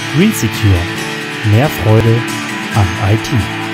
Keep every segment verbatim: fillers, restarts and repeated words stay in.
Green Secure. Mehr Freude am I T.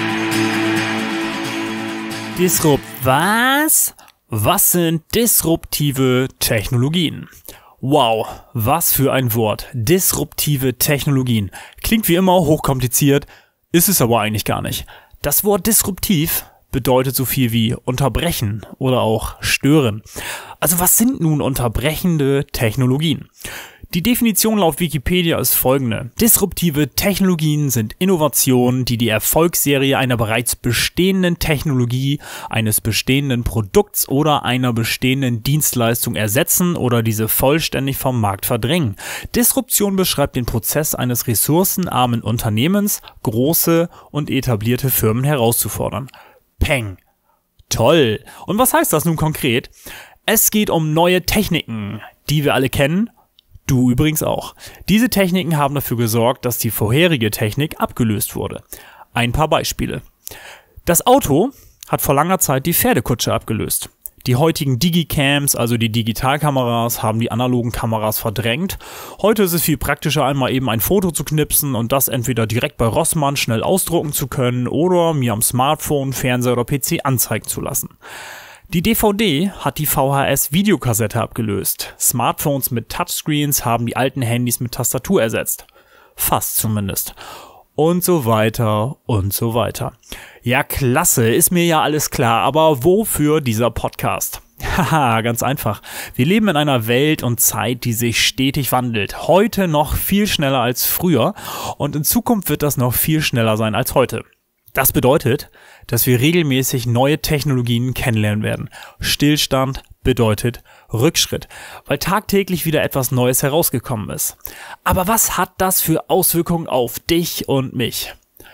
Disrupt was? Was sind disruptive Technologien? Wow, was für ein Wort. Disruptive Technologien. Klingt wie immer hochkompliziert, ist es aber eigentlich gar nicht. Das Wort disruptiv bedeutet so viel wie unterbrechen oder auch stören. Also was sind nun unterbrechende Technologien? Die Definition laut Wikipedia ist folgende. Disruptive Technologien sind Innovationen, die die Erfolgsserie einer bereits bestehenden Technologie, eines bestehenden Produkts oder einer bestehenden Dienstleistung ersetzen oder diese vollständig vom Markt verdrängen. Disruption beschreibt den Prozess eines ressourcenarmen Unternehmens, große und etablierte Firmen herauszufordern. Peng. Toll. Und was heißt das nun konkret? Es geht um neue Techniken, die wir alle kennen. Du übrigens auch. Diese Techniken haben dafür gesorgt, dass die vorherige Technik abgelöst wurde. Ein paar Beispiele. Das Auto hat vor langer Zeit die Pferdekutsche abgelöst. Die heutigen Digicams, also die Digitalkameras, haben die analogen Kameras verdrängt. Heute ist es viel praktischer, einmal eben ein Foto zu knipsen und das entweder direkt bei Rossmann schnell ausdrucken zu können oder mir am Smartphone, Fernseher oder P C anzeigen zu lassen. Die D V D hat die V H S-Videokassette abgelöst. Smartphones mit Touchscreens haben die alten Handys mit Tastatur ersetzt. Fast zumindest. Und so weiter und so weiter. Ja, klasse, ist mir ja alles klar, aber wofür dieser Podcast? Haha, ganz einfach. Wir leben in einer Welt und Zeit, die sich stetig wandelt. Heute noch viel schneller als früher und in Zukunft wird das noch viel schneller sein als heute. Das bedeutet, dass wir regelmäßig neue Technologien kennenlernen werden. Stillstand bedeutet Rückschritt, weil tagtäglich wieder etwas Neues herausgekommen ist. Aber was hat das für Auswirkungen auf dich und mich?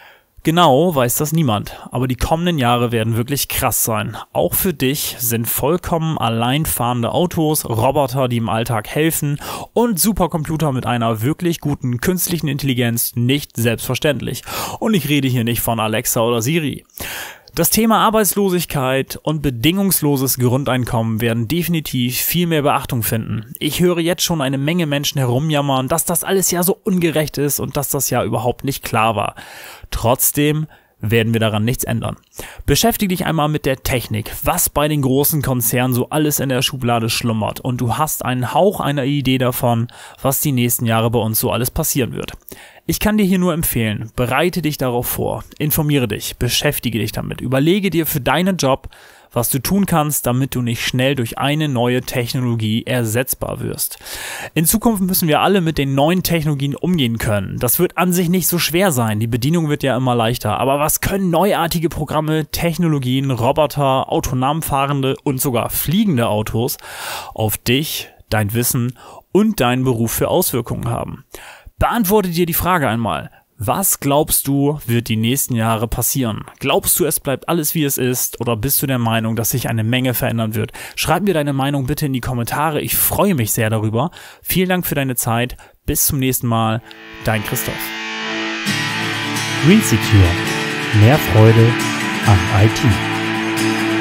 Genau weiß das niemand, aber die kommenden Jahre werden wirklich krass sein. Auch für dich sind vollkommen alleinfahrende Autos, Roboter, die im Alltag helfen und Supercomputer mit einer wirklich guten künstlichen Intelligenz nicht selbstverständlich. Und ich rede hier nicht von Alexa oder Siri. Das Thema Arbeitslosigkeit und bedingungsloses Grundeinkommen werden definitiv viel mehr Beachtung finden. Ich höre jetzt schon eine Menge Menschen herumjammern, dass das alles ja so ungerecht ist und dass das ja überhaupt nicht klar war. Trotzdem werden wir daran nichts ändern. Beschäftige dich einmal mit der Technik, was bei den großen Konzernen so alles in der Schublade schlummert und du hast einen Hauch einer Idee davon, was die nächsten Jahre bei uns so alles passieren wird. Ich kann dir hier nur empfehlen, bereite dich darauf vor, informiere dich, beschäftige dich damit, überlege dir für deinen Job, was du tun kannst, damit du nicht schnell durch eine neue Technologie ersetzbar wirst. In Zukunft müssen wir alle mit den neuen Technologien umgehen können. Das wird an sich nicht so schwer sein, die Bedienung wird ja immer leichter. Aber was können neuartige Programme, Technologien, Roboter, autonom fahrende und sogar fliegende Autos auf dich, dein Wissen und deinen Beruf für Auswirkungen haben? Beantworte dir die Frage einmal. Was glaubst du, wird die nächsten Jahre passieren? Glaubst du, es bleibt alles wie es ist oder bist du der Meinung, dass sich eine Menge verändern wird? Schreib mir deine Meinung bitte in die Kommentare, ich freue mich sehr darüber. Vielen Dank für deine Zeit, bis zum nächsten Mal, dein Christoph. Green Secure. Mehr Freude am I T.